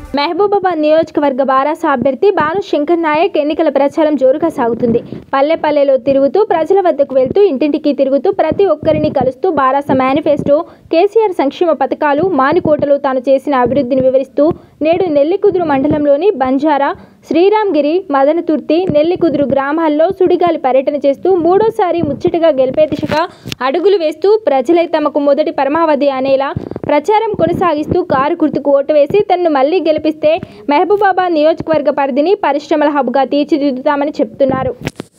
మహబూబాబాద్ నియోజకవర్గ బారాస అభ్యర్థి బాను శంకర్ నాయక్ ఎన్నికల ప్రచారం జోరుగా సాగుతుంది. పల్లె పల్లెలో తిరుగుతూ ప్రజల వద్దకు వెళ్తూ ఇంటింటికి తిరుగుతూ ప్రతి ఒక్కరిని కలుస్తూ బారాస మేనిఫెస్టో, కేసీఆర్ సంక్షేమ పథకాలు, మానుకోటలో తాను చేసిన అభివృద్ధిని వివరిస్తూ నేడు నెల్లికుదురు మండలంలోని బంజారా, శ్రీరాంగిరి, మదనతుర్తి, నెల్లికుదురు గ్రామాల్లో సుడిగాలి పర్యటన చేస్తూ మూడోసారి ముచ్చటగా గెలిపే దిశగా అడుగులు వేస్తూ ప్రజలై తమకు మొదటి పరమావధి అనేలా ప్రచారం కొనసాగిస్తూ కారు గుర్తుకు ఓటు వేసి తనను మళ్లీ గెలిపిస్తే మహబూబాబాద్ నియోజకవర్గ పరిధిని పరిశ్రమల హబ్గా తీర్చిదిద్దుతామని చెప్తున్నారు.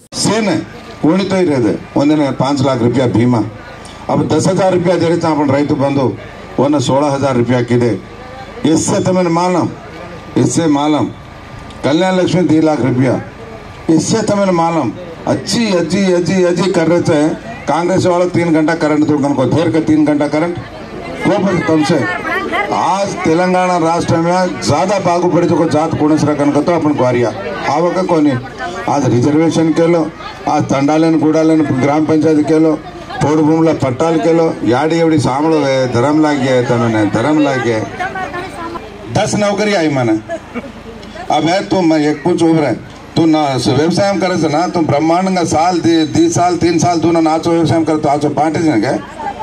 5 लाख रुपया भीमा अब 10,000 रुपया दे रहे अपन रईत बंधु 16,000 रुपया की दे इससे तमें मालम इससे मालम कल्याण लक्ष्मी 3 लाख रुपया इससे तमें मालम अच्छी अजी अजी अजी कर रहे थे कांग्रेस वालों 3 घंटा करंट तो उनको देर के 3 घंटा करंट तुमसे आज तेलंगाना राष्ट्र में ज्यादा बागुपड़ी को जात कोणसरा कనుక तो अपन ग्वारिया आवक कोनी आज रिजर्वेशन के लो आज तंडालन गुडालन ग्राम पंचायत के लो पोड़ भूमला पट्टाल के लो याडी एवडी सामलो धर्म लागे तमने धर्म लागे 10 नौकरी आई मैंने अब है तुम एक कुछ उम्र है तू ना व्यवसाय करे ना तुम ब्रह्मांड साल 3 साल तू नाचो व्यवसाय कर तो आज पार्टी क्या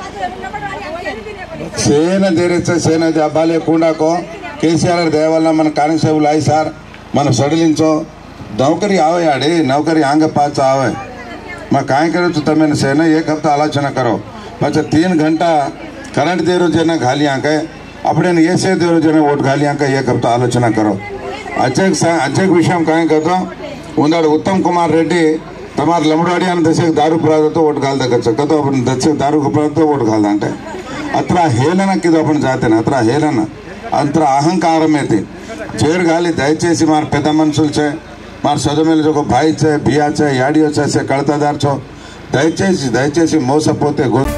सेन देरे सेन अब्बाले कूड़ा को केसीआर देवल मन कानिस्टेबल आई सार मन सड़लिंचो नौकरी आवे आड़ी नौकरी आंग पाच आवे मैं काय करो तो तमें सेना एक हफ्ता आलोचना करो बच्चा 3 घंटा करंट दे रो जना खाली आंके अपने ऐसे दे रो जना वोट खाली आंके एक हफ्ता आलोचना करो अजय विषय काय कहतो उंदाड़ उत्तम कुमार रेड्डी तमार लमड़वाड़ी अने दशक दारू पराध तो वोट घाल दे कतो अपन दशक दारू पराध तो वोट घाल अंटे अत्र हेलन की अपन जाते अत्र हेलन अंतर अहंकारम चेर गाली दयचेसी मार पेद मनुष्युल छे मार सदमेल जो भाई छे बिया छे याडियो छे कड़तादार छो दयचेसी मोसपोते